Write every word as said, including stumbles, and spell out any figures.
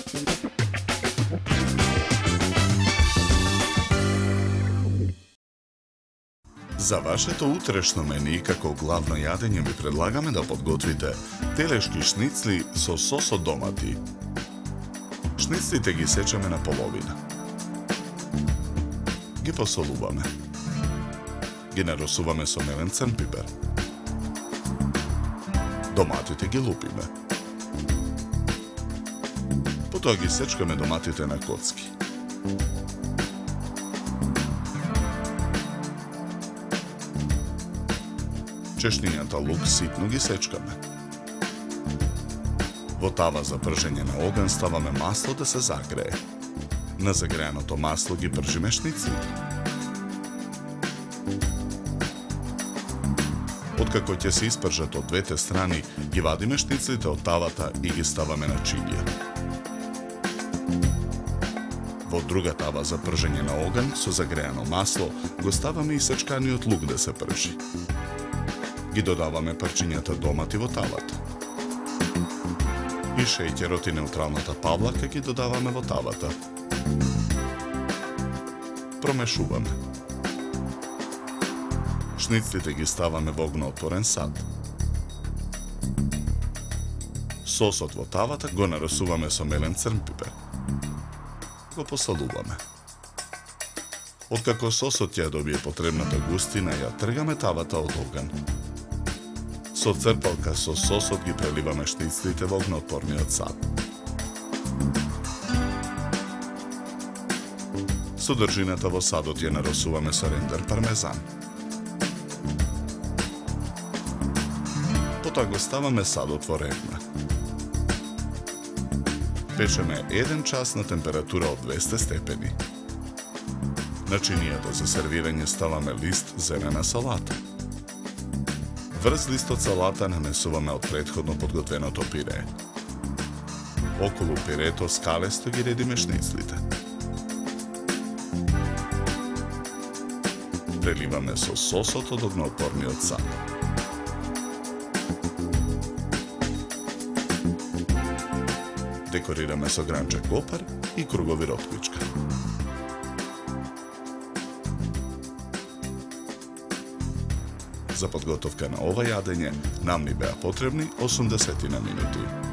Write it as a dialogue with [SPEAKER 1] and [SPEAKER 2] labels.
[SPEAKER 1] За вашето утрешно мени, како главно јадење ви предлагаме да подготвите телешки шницли со сос од домати. Шницлите ги сечеме на половина. Ги посолуваме. Ги наросуваме со мелен црн пипер. Доматите ги лупиме. Потоа ги сечкаме доматите на коцки. Чешнињата лук ситно ги сечкаме. Во тава за пржење на оган ставаме масло да се загрее. На загреаното масло ги пржиме шницлите. Откако ќе се испржат од двете страни, ги вадиме шницлите од тавата и ги ставаме на чилија. Во друга тава за пржење на оган со загреано масло го ставаме и сечканиот лук да се пржи. Ги додаваме парчињата домати во тавата. И шеќерот и неутралната павлака ги додаваме во тавата. Промешуваме. Шницлите ги ставаме во огноотворен сад. Сосот во тавата го нарасуваме со мелен црн пипер. Го посолуваме. Откако сосот ќе добие потребната густина, ја тргаме тавата од оган. Со црпалка со сосот ги преливаме шницлите во огноотворниот сад. Содржината во садот ја нарасуваме со рендер пармезан. Потоа го ставаме садот во редна. Печеме еден час на температура од двесте степени. На чинијата за сервирање ставаме лист зелена салата. Врз листот салата нанесуваме од претходно подготвеното пире. Околу пирето скалесто ги редиме шницлите. Преливаме со сосот од огноотворниот сад. Декорираме со гранче копар и кругови ротквичка. За подготовка на ова јадење нам ни беа потребни осумдесет минути.